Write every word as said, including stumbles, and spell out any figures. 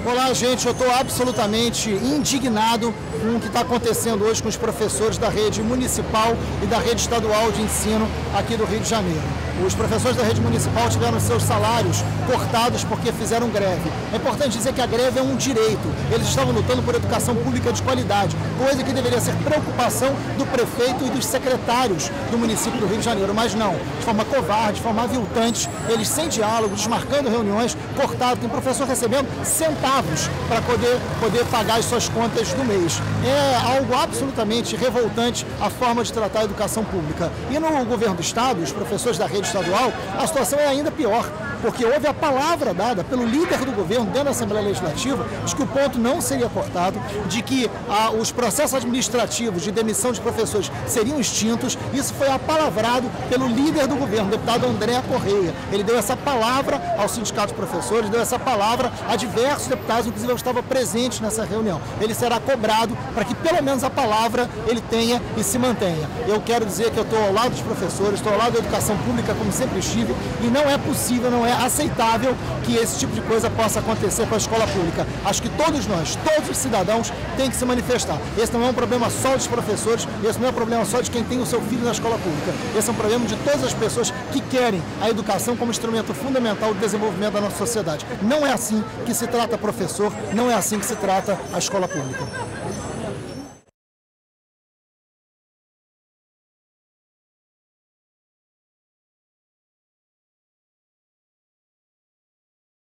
Olá, gente, eu estou absolutamente indignado com o que está acontecendo hoje com os professores da rede municipal e da rede estadual de ensino aqui do Rio de Janeiro. Os professores da rede municipal tiveram seus salários cortados porque fizeram greve. É importante dizer que a greve é um direito. Eles estavam lutando por educação pública de qualidade, coisa que deveria ser preocupação do prefeito e dos secretários do município do Rio de Janeiro. Mas não, de forma covarde, de forma aviltante, eles sem diálogo, desmarcando reuniões, cortado, tem professor recebendo centavos para poder, poder pagar as suas contas do mês. É algo absolutamente revoltante a forma de tratar a educação pública. E no governo do Estado, os professores da rede estadual, a situação é ainda pior, porque houve a palavra dada pelo líder do governo dentro da Assembleia Legislativa de que o ponto não seria cortado, de que ah, os processos administrativos de demissão de professores seriam extintos. Isso foi apalavrado pelo líder do governo, o deputado André Correia. Ele deu essa palavra ao sindicato de professores, deu essa palavra a diversos deputados, inclusive eu estava presente nessa reunião. Ele será cobrado para que pelo menos a palavra ele tenha e se mantenha. Eu quero dizer que eu estou ao lado dos professores, estou ao lado da educação pública como sempre estive, e não é possível, não é aceitável que esse tipo de coisa possa acontecer com a escola pública. Acho que todos nós, todos os cidadãos têm que se manifestar. Esse não é um problema só dos professores, esse não é um problema só de quem tem o seu filho na escola pública. Esse é um problema de todas as pessoas que querem a educação como instrumento fundamental do desenvolvimento da nossa sociedade. Não é assim que se trata professor, não é assim que se trata a escola pública.